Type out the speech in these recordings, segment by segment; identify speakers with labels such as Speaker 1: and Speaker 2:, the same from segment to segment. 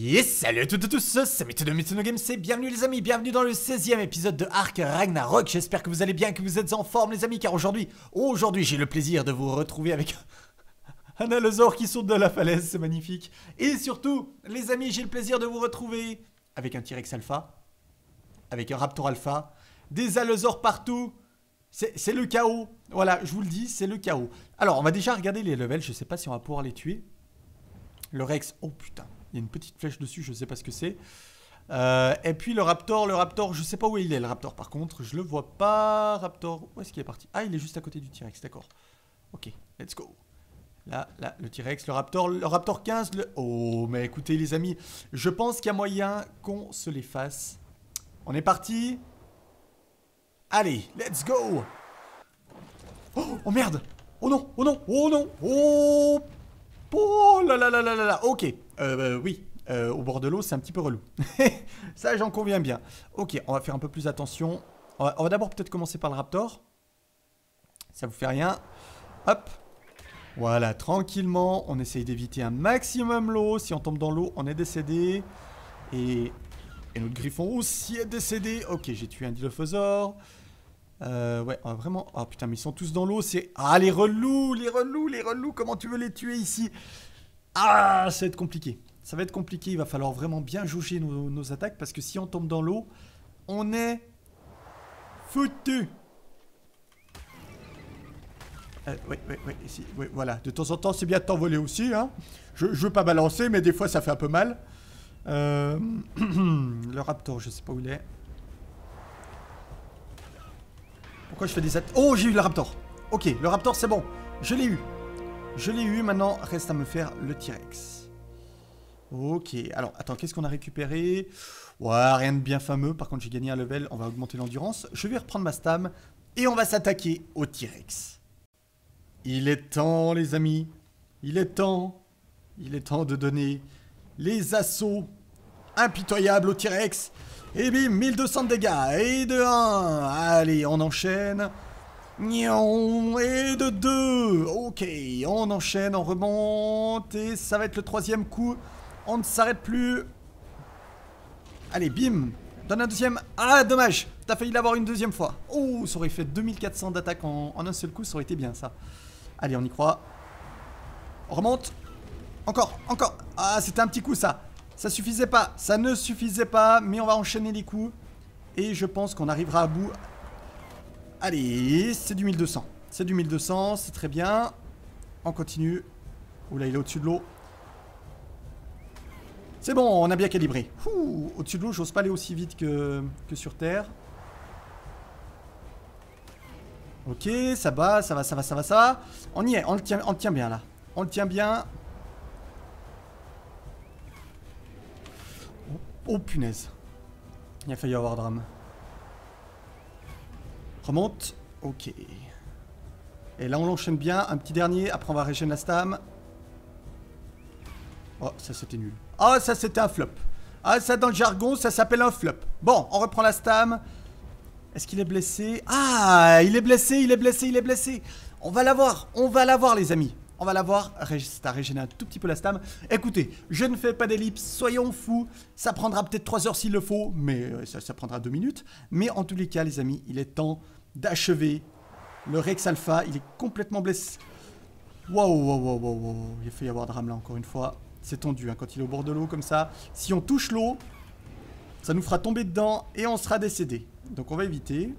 Speaker 1: Yes, salut à toutes et tous, c'est Mythono Games, c'est bienvenue les amis, bienvenue dans le 16e épisode de Ark Ragnarok. J'espère que vous allez bien, que vous êtes en forme les amis, car aujourd'hui j'ai le plaisir de vous retrouver avec un allosaure qui saute de la falaise, c'est magnifique. Et surtout, les amis, j'ai le plaisir de vous retrouver avec un T-Rex alpha, avec un Raptor alpha, des allosaures partout. C'est le chaos, voilà, je vous le dis, c'est le chaos. Alors, on va déjà regarder les levels, je sais pas si on va pouvoir les tuer. Le Rex, oh putain. Il y a une petite flèche dessus, je sais pas ce que c'est. Et puis le Raptor, je sais pas où il est le Raptor par contre. Je le vois pas. Raptor, où est-ce qu'il est parti? Ah, il est juste à côté du T-Rex, d'accord. Ok, let's go. Là, le T-Rex, le Raptor 15. Oh, mais écoutez les amis, je pense qu'il y a moyen qu'on se les fasse. On est parti. Allez, let's go. Oh merde. Oh non, oh non, oh non. Oh là là là là là là. Ok. Oui. Au bord de l'eau, c'est un petit peu relou. Ça, j'en conviens bien. Ok, on va faire un peu plus attention. On va d'abord peut-être commencer par le Raptor. Ça vous fait rien. Hop. Voilà, tranquillement. On essaye d'éviter un maximum l'eau. Si on tombe dans l'eau, on est décédé. Et notre griffon aussi est décédé. Ok, j'ai tué un dilophosaure. Ouais, vraiment... Oh putain, mais ils sont tous dans l'eau, c'est... Ah, les relous, comment tu veux les tuer ici? Ah, ça va être compliqué. Ça va être compliqué, il va falloir vraiment bien jauger nos attaques, parce que si on tombe dans l'eau, on est... foutu. Ouais, voilà. De temps en temps, c'est bien de t'envoler aussi, hein. Je veux pas balancer, mais des fois, ça fait un peu mal. Le Raptor, je sais pas où il est. Pourquoi je fais des attaques? Oh, j'ai eu le Raptor. Ok, le Raptor, c'est bon. Je l'ai eu. Je l'ai eu. Maintenant, reste à me faire le T-Rex. Ok. Alors, attends, qu'est-ce qu'on a récupéré? Ouais, rien de bien fameux. Par contre, j'ai gagné un level. On va augmenter l'endurance. Je vais reprendre ma stam. Et on va s'attaquer au T-Rex. Il est temps, les amis. Il est temps. Il est temps de donner les assauts impitoyables au T-Rex. Et bim, 1200 de dégâts, et de 1, allez, on enchaîne, et de 2, ok, on enchaîne, on remonte, et ça va être le troisième coup, on ne s'arrête plus, allez, bim, donne un deuxième, ah, dommage, t'as failli l'avoir une deuxième fois, oh, ça aurait fait 2400 d'attaque en un seul coup, ça aurait été bien ça, allez, on y croit, on remonte, encore, ah, c'était un petit coup ça. Ça suffisait pas, ça ne suffisait pas, mais on va enchaîner les coups. Et je pense qu'on arrivera à bout. Allez, c'est du 1200. C'est du 1200, c'est très bien. On continue. Oula, il est au-dessus de l'eau. C'est bon, on a bien calibré. Au-dessus de l'eau, j'ose pas aller aussi vite que sur Terre. Ok, ça va. On y est, on le tient bien là. On le tient bien. Oh punaise. Il a failli y avoir drame. Remonte. Ok. Et là on l'enchaîne bien. Un petit dernier. Après on va régénérer la stam. Oh ça c'était nul. Ah ça c'était un flop. Ah ça dans le jargon ça s'appelle un flop. Bon on reprend la stam. Est-ce qu'il est blessé? Ah il est blessé. On va l'avoir les amis. On va l'avoir, reste à régénérer un tout petit peu la stam. Écoutez, je ne fais pas d'ellipse, soyons fous. Ça prendra peut-être 3 heures s'il le faut, mais ça prendra 2 minutes. Mais en tous les cas, les amis, il est temps d'achever le Rex Alpha. Il est complètement blessé. Waouh. Il a failli y avoir drame là, encore une fois. C'est tendu, hein, quand il est au bord de l'eau comme ça. Si on touche l'eau, ça nous fera tomber dedans et on sera décédé. Donc on va éviter.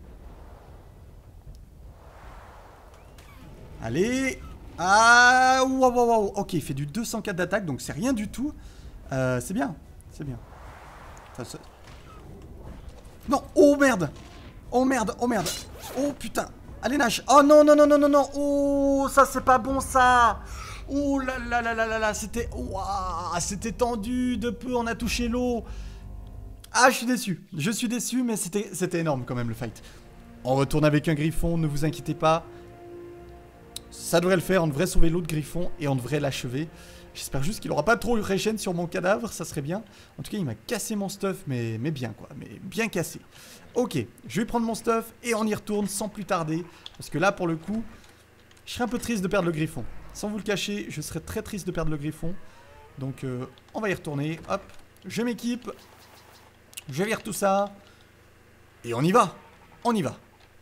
Speaker 1: Allez. Ah, waouh. Ok, il fait du 204 d'attaque, donc c'est rien du tout. C'est bien. Enfin, non, oh merde. Oh putain. Allez, nage. Oh non. Oh, ça c'est pas bon ça. Oh là. C'était tendu de peu, on a touché l'eau. Ah, je suis déçu, mais c'était énorme quand même le fight. On retourne avec un griffon, ne vous inquiétez pas. Ça devrait le faire, on devrait sauver l'autre griffon et on devrait l'achever. J'espère juste qu'il aura pas trop eu régène sur mon cadavre, ça serait bien. En tout cas, il m'a cassé mon stuff, mais bien quoi, mais bien cassé. Ok, je vais prendre mon stuff et on y retourne sans plus tarder. Parce que là, pour le coup, je serais un peu triste de perdre le griffon. Sans vous le cacher, je serais très triste de perdre le griffon. Donc, on va y retourner, hop. je m'équipe. Je vire tout ça. Et on y va. On y va.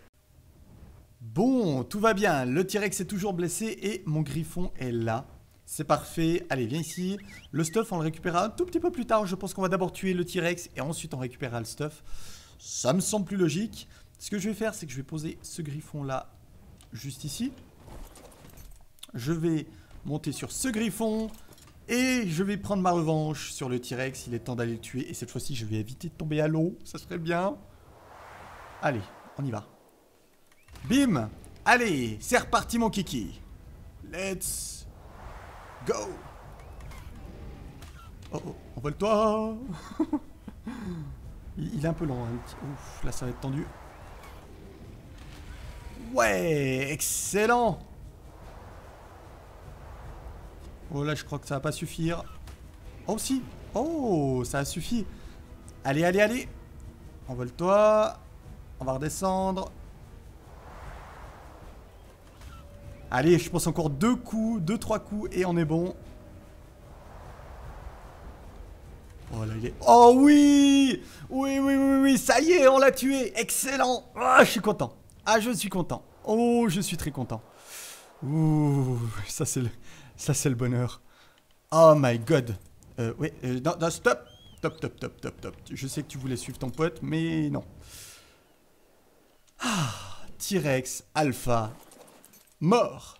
Speaker 1: Bon, tout va bien. Le T-Rex est toujours blessé et mon griffon est là. C'est parfait. Allez, viens ici. Le stuff, on le récupérera un tout petit peu plus tard. Je pense qu'on va d'abord tuer le T-Rex et ensuite on récupérera le stuff. Ça me semble plus logique. Ce que je vais faire, c'est que je vais poser ce griffon là, juste ici. Je vais monter sur ce griffon. Et je vais prendre ma revanche sur le T-Rex. Il est temps d'aller le tuer. Et cette fois-ci, je vais éviter de tomber à l'eau. Ça serait bien. Allez, on y va. Bim! Allez, c'est reparti mon kiki. Let's go! Oh oh, envole-toi! il est un peu long. Hein. Ouf, là ça va être tendu. Ouais, excellent! Oh là, je crois que ça va pas suffire. Oh si! Oh, ça a suffi. Allez, allez, allez! Envole-toi. On va redescendre. Allez, je pense encore 2 coups, 2-3 coups et on est bon. Oh là, il est... Oh oui! Oui, oui, oui, oui, ça y est, on l'a tué. Excellent. Ah, je suis content. Ah, je suis content. Oh, je suis très content. Ouh, ça c'est le bonheur. Oh my god. Oui, non, non, stop. Stop, stop, stop, stop, stop. Je sais que tu voulais suivre ton pote, mais non. Ah, T-Rex, Alpha... Mort.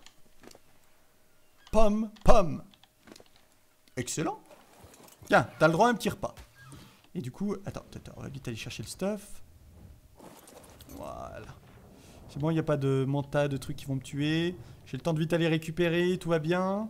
Speaker 1: Pomme, pomme. Excellent. Tiens, t'as le droit à un petit repas. Et du coup, attends, on va vite aller chercher le stuff. Voilà. C'est bon, il n'y a pas de manta, de trucs qui vont me tuer. J'ai le temps de vite aller récupérer, tout va bien.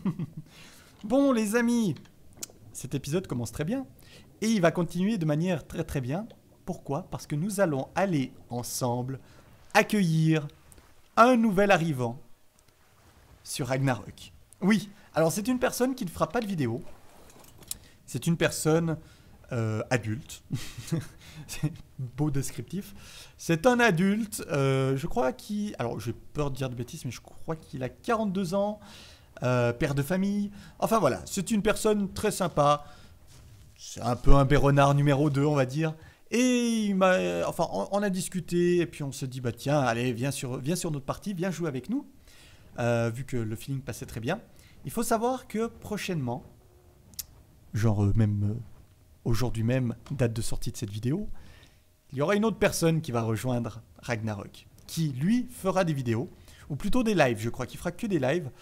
Speaker 1: Bon, les amis, cet épisode commence très bien. Et il va continuer de manière très très bien. Pourquoi? Parce que nous allons aller ensemble accueillir... un nouvel arrivant sur Ragnarok. Oui, alors c'est une personne qui ne fera pas de vidéo. C'est une personne adulte. C'est beau descriptif. C'est un adulte, je crois qu'il... Alors j'ai peur de dire de bêtises, mais je crois qu'il a 42 ans, père de famille. Enfin voilà, c'est une personne très sympa. C'est un peu un Béronard numéro 2, on va dire. Et il m'a, enfin, on a discuté et puis on se dit bah tiens, allez, viens sur notre partie, viens jouer avec nous, vu que le feeling passait très bien. Il faut savoir que prochainement, genre même aujourd'hui même, date de sortie de cette vidéo, il y aura une autre personne qui va rejoindre Ragnarok, qui lui fera des vidéos, ou plutôt des lives, je crois qu'il fera que des lives.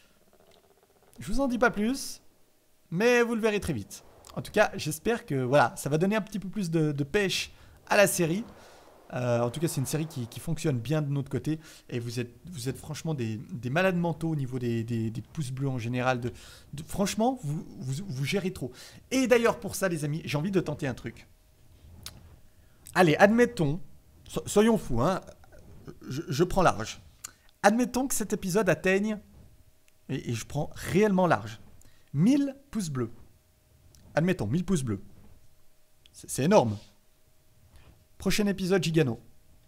Speaker 1: Je vous en dis pas plus, mais vous le verrez très vite. En tout cas, j'espère que voilà, ça va donner un petit peu plus de pêche à la série. En tout cas, c'est une série qui fonctionne bien de notre côté. Et vous êtes franchement des malades mentaux au niveau des pouces bleus en général. Franchement, vous gérez trop. Et d'ailleurs, pour ça, les amis, j'ai envie de tenter un truc. Allez, admettons, soyons fous, hein, je prends large. Admettons que cet épisode atteigne, et je prends réellement large, 1000 pouces bleus. Admettons, 1000 pouces bleus. C'est énorme. Prochain épisode, Gigano.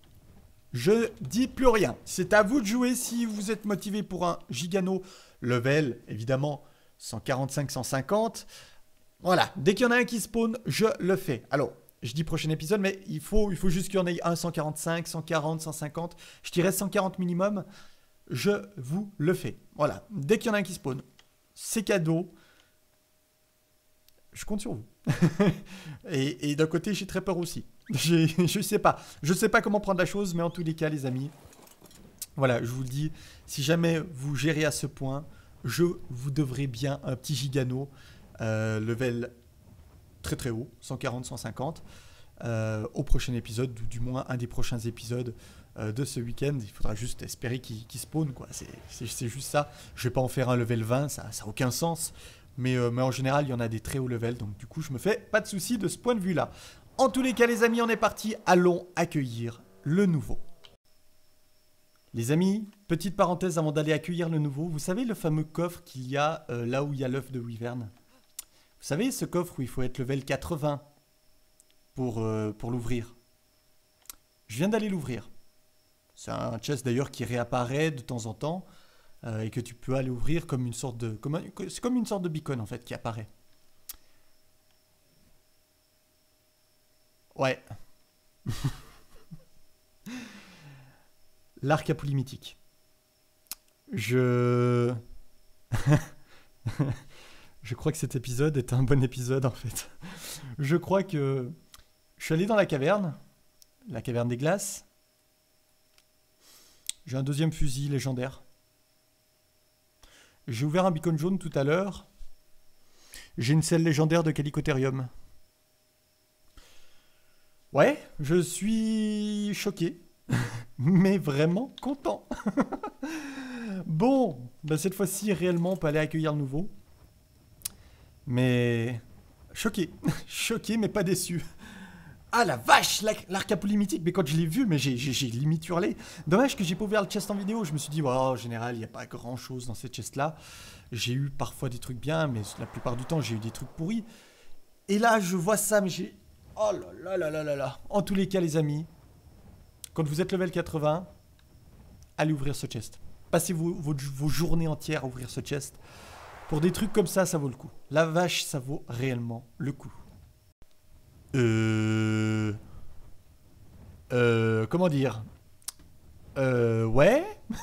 Speaker 1: Je dis plus rien. C'est à vous de jouer si vous êtes motivé pour un Gigano level, évidemment, 145, 150. Voilà, dès qu'il y en a un qui spawn, je le fais. Alors, je dis prochain épisode, mais il faut juste qu'il y en ait un 145, 140, 150. Je dirais 140 minimum. Je vous le fais. Voilà, dès qu'il y en a un qui spawn, c'est cadeau. Je compte sur vous. et d'un côté, j'ai très peur aussi. Je sais pas. Je sais pas comment prendre la chose, mais en tous les cas, les amis, voilà, je vous le dis, si jamais vous gérez à ce point, vous devrez bien un petit Gigano, level très très haut, 140, 150, au prochain épisode, ou du moins un des prochains épisodes de ce week-end. Il faudra juste espérer qu'il spawn, quoi. C'est juste ça. Je vais pas en faire un level 20, ça n'a aucun sens. Mais en général, il y en a des très hauts levels. Donc du coup, je me fais pas de soucis de ce point de vue-là. En tous les cas, les amis, on est parti. Allons accueillir le nouveau. Les amis, petite parenthèse avant d'aller accueillir le nouveau. Vous savez le fameux coffre qu'il y a là où il y a l'œuf de Wyvern? Vous savez ce coffre où il faut être level 80 pour l'ouvrir? Je viens d'aller l'ouvrir. C'est un chest d'ailleurs qui réapparaît de temps en temps. Et que tu peux aller ouvrir comme une sorte de... C'est comme une sorte de beacon en fait qui apparaît. Ouais. L'arc à poulie mythique. Je crois que cet épisode est un bon épisode en fait. Je crois que je suis allé dans la caverne des glaces. J'ai un deuxième fusil légendaire. J'ai ouvert un beacon jaune tout à l'heure. J'ai une selle légendaire de Calicotherium. Ouais, je suis choqué, mais vraiment content. Bon, bah cette fois-ci, réellement, on peut aller accueillir le nouveau. Mais choqué, choqué, mais pas déçu. Ah la vache, l'arc à poulie mythique, mais quand je l'ai vu, mais j'ai limite hurlé. Dommage que j'ai pas ouvert le chest en vidéo, je me suis dit, oh, en général, il n'y a pas grand-chose dans cette chest-là. J'ai eu parfois des trucs bien, mais la plupart du temps, j'ai eu des trucs pourris. Et là, je vois ça, mais j'ai... Oh là là là là là là. En tous les cas, les amis, quand vous êtes level 80, allez ouvrir ce chest. Passez vos journées entières à ouvrir ce chest. Pour des trucs comme ça vaut le coup. La vache, ça vaut réellement le coup. Comment dire? Ouais.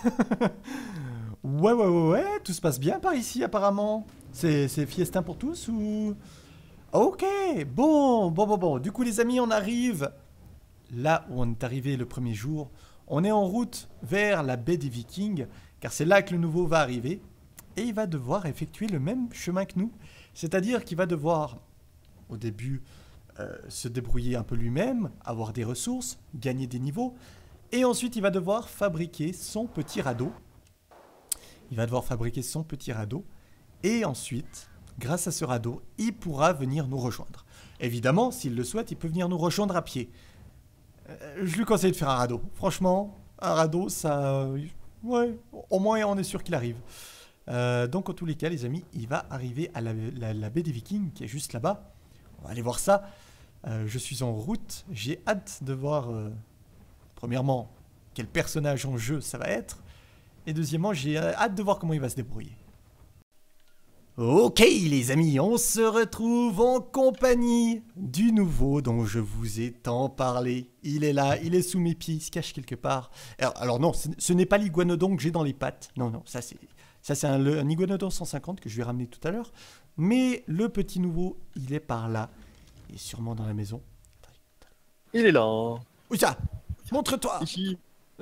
Speaker 1: Ouais, tout se passe bien par ici apparemment. C'est fiestin pour tous ou... Ok, bon. Du coup les amis, on arrive là où on est arrivé le premier jour. On est en route vers la baie des Vikings, car c'est là que le nouveau va arriver. Et il va devoir effectuer le même chemin que nous. C'est-à-dire qu'il va devoir, au début, se débrouiller un peu lui-même, avoir des ressources, gagner des niveaux. Et ensuite, il va devoir fabriquer son petit radeau. Et ensuite, grâce à ce radeau, il pourra venir nous rejoindre. Évidemment, s'il le souhaite, il peut venir nous rejoindre à pied. Je lui conseille de faire un radeau. Franchement, un radeau, ça... ouais, au moins on est sûr qu'il arrive. Donc en tous les cas, les amis, il va arriver à la baie des Vikings, qui est juste là-bas. On va aller voir ça. Je suis en route. J'ai hâte de voir, premièrement, quel personnage en jeu ça va être. Et deuxièmement, j'ai hâte de voir comment il va se débrouiller. Ok les amis, on se retrouve en compagnie du nouveau dont je vous ai tant parlé. Il est là, il est sous mes pieds, il se cache quelque part. Alors non, ce n'est pas l'iguanodon que j'ai dans les pattes. Non, ça c'est un iguanodon 150 que je vais ramener tout à l'heure. Mais le petit nouveau, il est par là. Il est sûrement dans la maison.
Speaker 2: Il est là.
Speaker 1: Où ça? Montre-toi.
Speaker 2: Ici.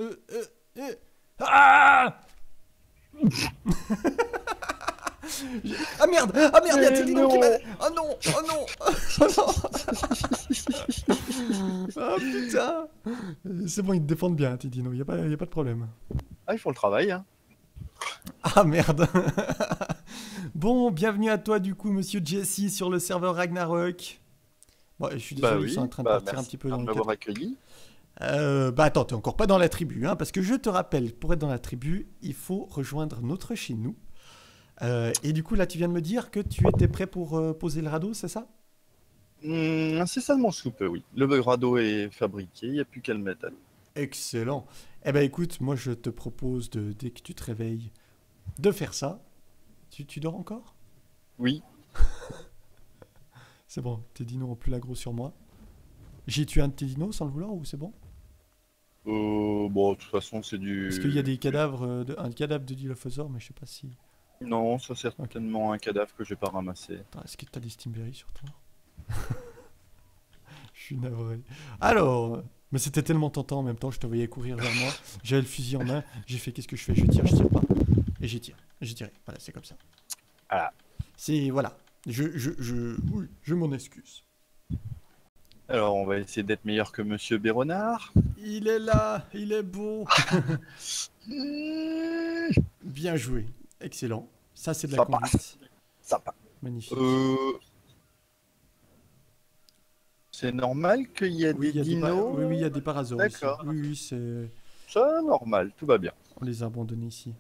Speaker 1: Ah Ah merde, il y a Tidino qui m'a... Oh non. Ah putain. C'est bon, ils te défendent bien, Tidino, y a pas de problème.
Speaker 2: Ah, ils font le travail, hein.
Speaker 1: Ah merde. Bon, bienvenue à toi du coup, monsieur Jesse, sur le serveur Ragnarok. Bon, je suis désolé, ils sont en train de partir un petit peu dans le cadre.
Speaker 2: m'avoir accueilli.
Speaker 1: Attends, t'es encore pas dans la tribu, hein, parce que je te rappelle, pour être dans la tribu, il faut rejoindre notre chez nous. Et du coup, là, tu viens de me dire que tu étais prêt pour poser le radeau, c'est ça?
Speaker 2: C'est seulement sous peu, oui. Le radeau est fabriqué, il n'y a plus qu'à le mettre à l'eau.
Speaker 1: Excellent. Eh ben écoute, moi je te propose, dès que tu te réveilles, de faire ça. Tu dors encore?
Speaker 2: Oui.
Speaker 1: C'est bon, tes dinos n'ont plus l'aggro sur moi. J'ai tué un de tes dinos sans le vouloir ou c'est bon?
Speaker 2: Bon, de toute façon, c'est du...
Speaker 1: Parce qu'il y a des cadavres, un cadavre de Dilophosaure, mais je sais pas si...
Speaker 2: Non, ça c'est certainement un cadavre que j'ai pas ramassé.
Speaker 1: Est-ce que t'as des Stimberry sur toi? Je suis navré. Alors, mais c'était tellement tentant en même temps, je te voyais courir vers moi, j'avais le fusil en main, j'ai fait qu'est-ce que je fais? Je tire pas. Et j'ai tiré. Voilà, c'est comme ça.
Speaker 2: Ah.
Speaker 1: C'est, voilà. Oui, je m'en excuse.
Speaker 2: Alors, on va essayer d'être meilleur que Monsieur Béronard.
Speaker 1: Il est là, il est beau. Bien joué, excellent. Ça, c'est de la conduite.
Speaker 2: Sympa.
Speaker 1: Magnifique.
Speaker 2: C'est normal qu'il y ait des dinos.
Speaker 1: Oui, il y a des parasaures.
Speaker 2: D'accord.
Speaker 1: Oui, c'est...
Speaker 2: Ça, normal, tout va bien.
Speaker 1: On les a abandonnés ici.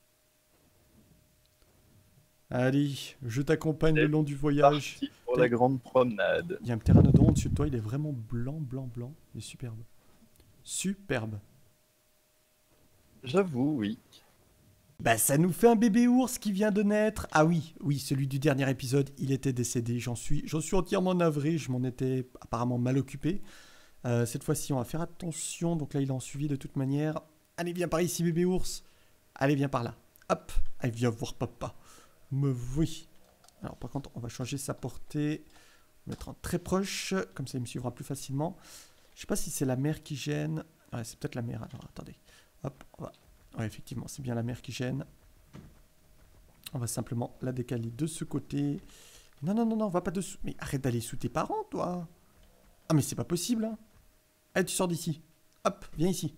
Speaker 1: Allez, je t'accompagne le long du voyage.
Speaker 2: Parti pour la grande promenade.
Speaker 1: Il y a un pteranodon au-dessus de toi, il est vraiment blanc. Il est superbe. Superbe.
Speaker 2: J'avoue, oui.
Speaker 1: Bah, ça nous fait un bébé ours qui vient de naître. Ah oui, oui, celui du dernier épisode, il était décédé. J'en suis entièrement navré. Je m'en étais apparemment mal occupé. Cette fois-ci, on va faire attention. Donc là, il est en suivi de toute manière. Allez, viens par ici, bébé ours. Allez, viens par là. Hop. Allez, viens voir papa. Me oui. Alors, par contre, on va changer sa portée. On va mettre en très proche. Comme ça, il me suivra plus facilement. Je sais pas si c'est la mer qui gêne. Ouais, c'est peut-être la mer. Alors, attendez. Hop, on va... Ouais, effectivement, c'est bien la mer qui gêne. On va simplement la décaler de ce côté. Non, non, non, non, va pas dessous. Mais arrête d'aller sous tes parents, toi. Ah, mais c'est pas possible, hein. Allez, tu sors d'ici. Hop, viens ici.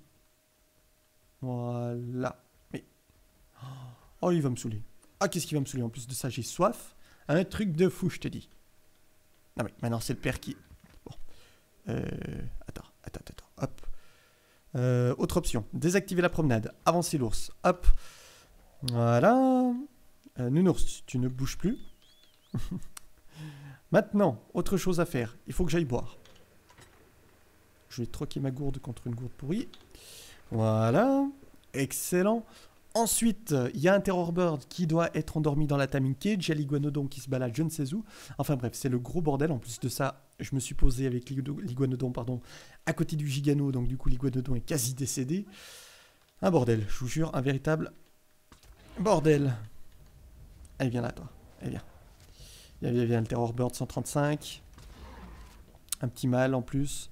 Speaker 1: Voilà. Mais... Oh, il va me saouler. Ah, qu'est-ce qu'il va me saouler? En plus de ça, j'ai soif. Un truc de fou, je te dis. Non, mais maintenant, c'est le père qui... Bon. Attends. Hop. Autre option. Désactiver la promenade. Avancer l'ours. Hop. Voilà. Nounours, tu ne bouges plus. Maintenant, autre chose à faire. Il faut que j'aille boire. Je vais troquer ma gourde contre une gourde pourrie. Voilà. Excellent. Ensuite, il y a un Terror Bird qui doit être endormi dans la timing cage. Il y a l'iguanodon qui se balade je ne sais où. Enfin bref, c'est le gros bordel. En plus de ça, je me suis posé avec l'iguanodon à côté du gigano. Donc du coup, l'iguanodon est quasi décédé. Un bordel, je vous jure, un véritable bordel. Allez, viens là, toi. Allez, viens. Viens, le Terror Bird 135. Un petit mâle en plus.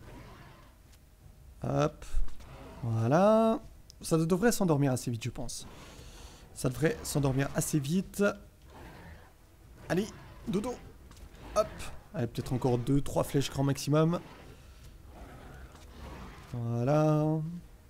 Speaker 1: Hop. Voilà. Ça devrait s'endormir assez vite, je pense. Ça devrait s'endormir assez vite. Allez, dodo. Hop. Allez, peut-être encore 2-3 flèches grand maximum. Voilà.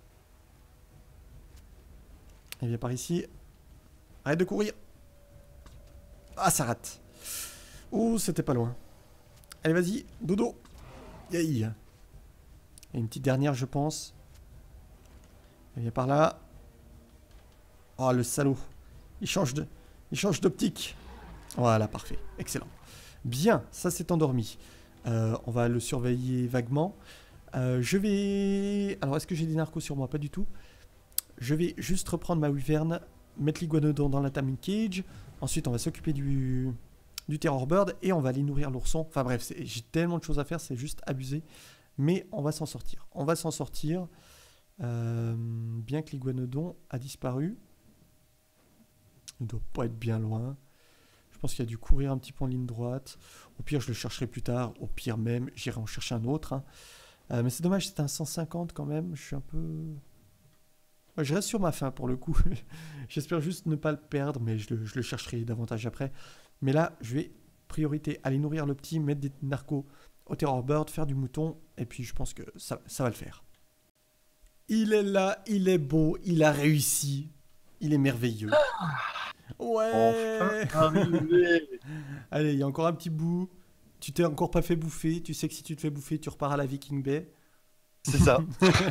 Speaker 1: Il vient par ici. Arrête de courir. Ah, ça rate. Oh, c'était pas loin. Allez, vas-y, dodo. Yay. Et une petite dernière, je pense. Il vient par là. Oh, le salaud. Il change d'optique. Voilà, parfait. Excellent. Bien, ça s'est endormi. On va le surveiller vaguement. Je vais... Alors, est-ce que j'ai des narcos sur moi? Pas du tout. Je vais juste reprendre ma wyvern, mettre l'iguanodon dans la timing cage. Ensuite, on va s'occuper du Terror Bird et on va aller nourrir l'ourson. Enfin bref, j'ai tellement de choses à faire, c'est juste abusé. Mais on va s'en sortir. On va s'en sortir. Bien que l'iguanodon a disparu. Il ne doit pas être bien loin. Je pense qu'il a dû courir un petit peu en ligne droite. Au pire, je le chercherai plus tard. Au pire même, j'irai en chercher un autre. Hein. Mais c'est dommage, c'était un 150 quand même. Je suis un peu... Ouais, je reste sur ma faim pour le coup. J'espère juste ne pas le perdre, mais je le chercherai davantage après. Mais là, je vais priorité aller nourrir le petit, mettre des narcos au Terror Bird, faire du mouton. Et puis, je pense que ça va le faire. Il est là, il est beau, il a réussi. Il est merveilleux. Ouais.
Speaker 2: Enfin arrivé.
Speaker 1: Allez, il y a encore un petit bout. Tu t'es encore pas fait bouffer. Tu sais que si tu te fais bouffer, tu repars à la Viking Bay.
Speaker 2: C'est ça.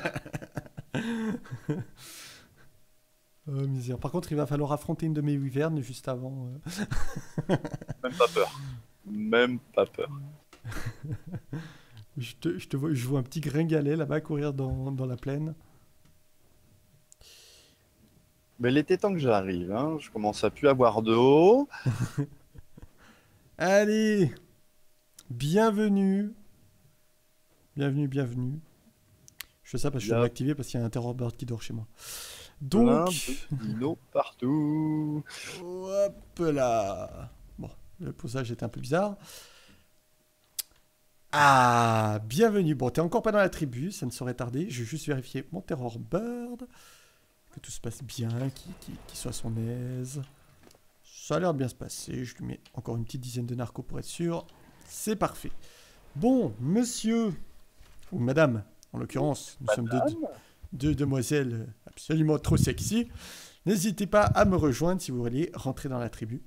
Speaker 1: Oh, misère. Par contre, il va falloir affronter une de mes wyvernes juste avant.
Speaker 2: Même pas peur. Même pas peur.
Speaker 1: Je vois un petit gringalet là-bas courir dans la plaine.
Speaker 2: Mais il était temps que j'arrive, hein. Je commence à plus avoir d'eau.
Speaker 1: Allez, bienvenue. Bienvenue. Je fais ça parce que je dois m'activer parce qu'il y a un Terror Bird qui dort chez moi. Donc,
Speaker 2: dinos partout.
Speaker 1: hop là. Bon, le posage était un peu bizarre. Ah, bienvenue. Bon, t'es encore pas dans la tribu, ça ne saurait tarder. Je vais juste vérifier mon Terror Bird. Que tout se passe bien, qu'il soit à son aise. Ça a l'air de bien se passer. Je lui mets encore une petite dizaine de narcos pour être sûr. C'est parfait. Bon, monsieur, ou madame, en l'occurrence, nous sommes deux demoiselles absolument trop sexy. N'hésitez pas à me rejoindre si vous voulez rentrer dans la tribu.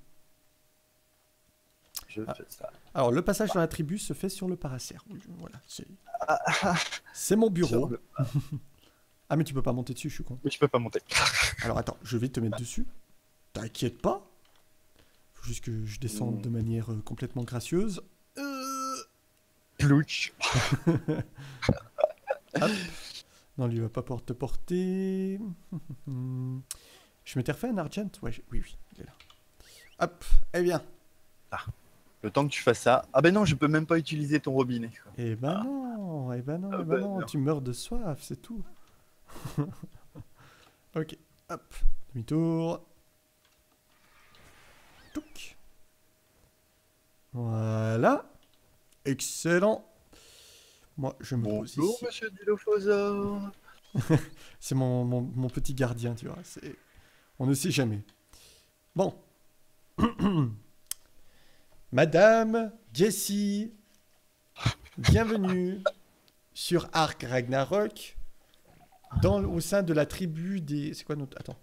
Speaker 2: Je fais ça.
Speaker 1: Alors, le passage dans la tribu se fait sur le paracère. Voilà, c'est mon bureau. Ah, mais tu peux pas monter dessus, je suis con.
Speaker 2: Mais je peux pas monter.
Speaker 1: Alors, attends, je vais te mettre dessus. T'inquiète pas. Faut juste que je descende de manière complètement gracieuse.
Speaker 2: Plouch.
Speaker 1: Hop. Non, lui, il va pas pouvoir te porter. Je m'étais refait un argent? Ouais, oui, il est là. Hop, eh bien.
Speaker 2: Le temps que tu fasses ça. Ah ben non, je peux même pas utiliser ton robinet. Quoi.
Speaker 1: Eh ben non, eh ben non,
Speaker 2: Ah
Speaker 1: eh ben
Speaker 2: ben
Speaker 1: non,
Speaker 2: non.
Speaker 1: tu meurs de soif, c'est tout. Ok, hop, demi-tour. Touc. Voilà. Excellent. Moi, je me pose
Speaker 2: Bonjour,
Speaker 1: ici.
Speaker 2: monsieur Dilophosaure.
Speaker 1: C'est mon petit gardien, tu vois. On ne sait jamais. Bon. Madame Jessie, bienvenue sur Ark Ragnarok, au sein de la tribu des... C'est quoi notre... Attends.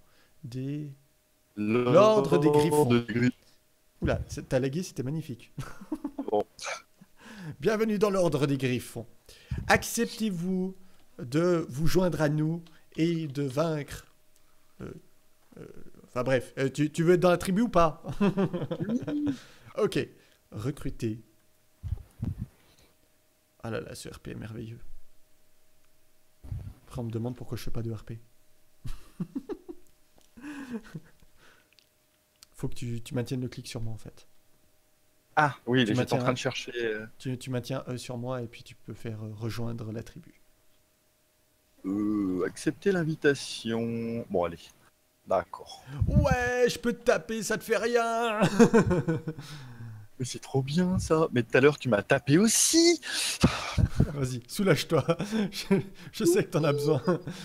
Speaker 1: L'ordre des Griffons. Oula, t'as lagué, c'était magnifique.
Speaker 2: Bon.
Speaker 1: Bienvenue dans l'ordre des Griffons. Acceptez-vous de vous joindre à nous et de vaincre... Enfin bref, tu veux être dans la tribu ou pas? Ok, recruter. Ah là là, ce RP est merveilleux. Après on me demande pourquoi je fais pas de RP. Faut que tu maintiennes le clic sur moi en fait.
Speaker 2: Ah oui,
Speaker 1: Tu
Speaker 2: j'étais en
Speaker 1: maintiens-
Speaker 2: train de chercher.
Speaker 1: Tu maintiens E sur moi et puis tu peux faire rejoindre la tribu.
Speaker 2: Accepter l'invitation. Bon, allez. D'accord.
Speaker 1: Ouais, je peux te taper, ça te fait rien.
Speaker 2: Mais c'est trop bien ça. Mais tout à l'heure, tu m'as tapé aussi.
Speaker 1: Vas-y, soulage-toi. Je sais que t'en as besoin.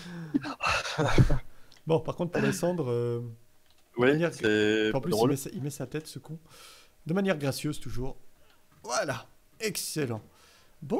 Speaker 1: Bon, par contre, pour descendre, de
Speaker 2: Ouais,
Speaker 1: manière...
Speaker 2: c'est
Speaker 1: En plus,
Speaker 2: drôle.
Speaker 1: il met sa tête, ce con. De manière gracieuse, toujours. Voilà, excellent. Bon,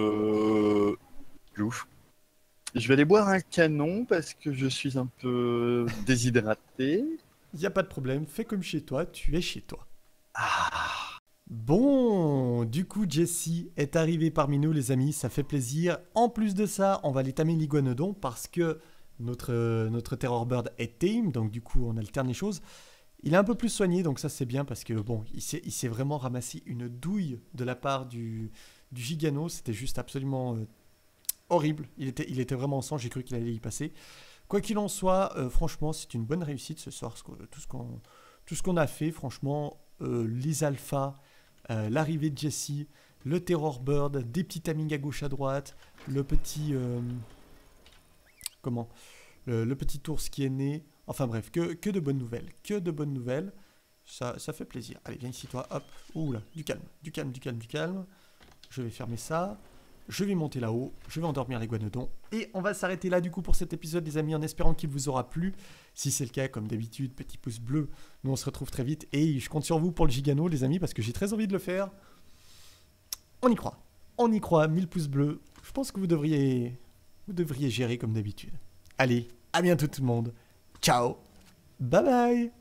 Speaker 2: Ouf. Je vais aller boire un canon parce que je suis un peu déshydraté.
Speaker 1: il n'y a pas de problème. Fais comme chez toi, tu es chez toi.
Speaker 2: Ah.
Speaker 1: Bon, du coup, Jessie est arrivé parmi nous, les amis. Ça fait plaisir. En plus de ça, on va aller tamer l'iguanodon parce que notre Terror Bird est tame. Donc, du coup, on alterne les choses. Il est un peu plus soigné, donc ça, c'est bien parce que, bon, il s'est vraiment ramassé une douille de la part du Gigano. C'était juste absolument horrible. Il était vraiment en sang. J'ai cru qu'il allait y passer. Quoi qu'il en soit, franchement, c'est une bonne réussite ce soir. Tout ce qu'on a fait, franchement, les alphas, l'arrivée de Jessie, le Terror Bird, des petits timings à gauche à droite, le petit... le petit ours qui est né. Enfin bref, que de bonnes nouvelles. Que de bonnes nouvelles. Ça fait plaisir. Allez, viens ici toi. Hop. Ouh là, du calme. Du calme, du calme, du calme. Je vais fermer ça. Je vais monter là-haut. Je vais endormir les guanodons. Et on va s'arrêter là du coup pour cet épisode, les amis, en espérant qu'il vous aura plu. Si c'est le cas, comme d'habitude, petit pouce bleu. Nous, on se retrouve très vite. Et je compte sur vous pour le Gigano, les amis, parce que j'ai très envie de le faire. On y croit. On y croit. 1000 pouces bleus. Je pense que vous devriez gérer comme d'habitude. Allez, à bientôt tout le monde. Ciao. Bye bye.